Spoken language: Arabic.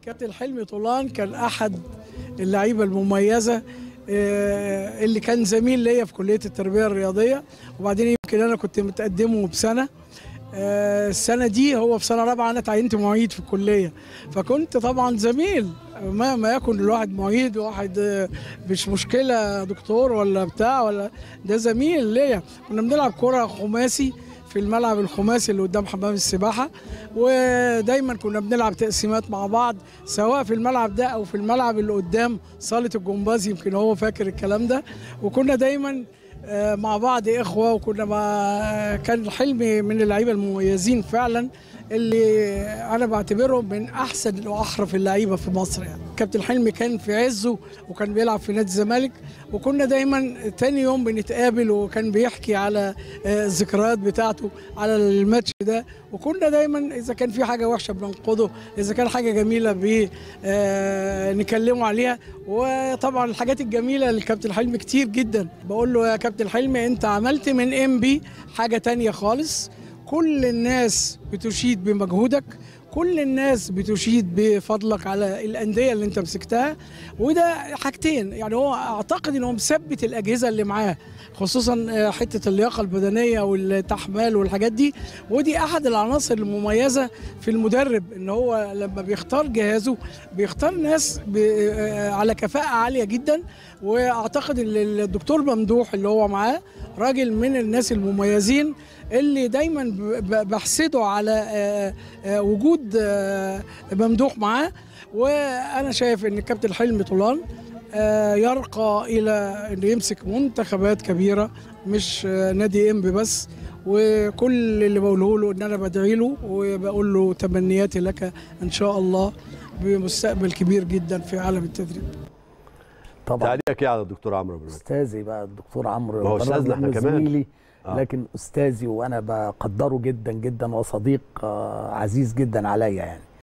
كابتن حلمي طولان كان احد اللعيبه المميزه، اللي كان زميل ليا في كليه التربيه الرياضيه، وبعدين يمكن انا كنت متقدمه بسنه. السنه دي هو في سنه رابعه، انا اتعينت معيد في الكليه، فكنت طبعا زميل ما يكون الواحد معيد وواحد مش مشكله دكتور ولا بتاع، ولا ده زميل ليا. كنا بنلعب كره خماسي في الملعب الخماسي اللي قدام حمام السباحه، ودايما كنا بنلعب تقسيمات مع بعض، سواء في الملعب ده او في الملعب اللي قدام صاله الجمباز، يمكن هو فاكر الكلام ده. وكنا دايما مع بعض اخوه، وكنا كان حلمي من اللعيبه المميزين فعلا، اللي انا بعتبرهم من احسن واحرف اللعيبه في مصر. يعني كابتن حلمي كان في عزه وكان بيلعب في نادي الزمالك، وكنا دايما تاني يوم بنتقابل، وكان بيحكي على الذكريات بتاعته على الماتش ده. وكنا دايما اذا كان في حاجه وحشه بننقده، اذا كان حاجه جميله نكلمه عليها. وطبعا الحاجات الجميله للكابتن حلمي كتير جدا. بقول له يا كابتن حلمي، انت عملت من انبي حاجه تانيه خالص، كل الناس بتشيد بمجهودك، كل الناس بتشيد بفضلك على الأندية اللي انت مسكتها. وده حاجتين، يعني هو اعتقد ان هو مثبت الأجهزة اللي معاه، خصوصا حتة اللياقة البدنية والتحمال والحاجات دي. ودي احد العناصر المميزة في المدرب، ان هو لما بيختار جهازه بيختار ناس على كفاءة عالية جدا. واعتقد ان الدكتور ممدوح اللي هو معاه راجل من الناس المميزين، اللي دايما بحسده على وجود ممدوح معاه. وانا شايف ان الكابتن حلمي طولان يرقى الى انه يمسك منتخبات كبيره، مش نادي انبي بس. وكل اللي بقوله له ان انا بدعي له وبقول له تمنياتي لك ان شاء الله بمستقبل كبير جدا في عالم التدريب. طبعا تعليقك ايه على الدكتور عمرو؟ استاذي بقى الدكتور عمرو، ما هو استاذنا احنا كمان، زميلي لكن استاذي، وانا بقدره جدا جدا، وصديق عزيز جدا عليا يعني.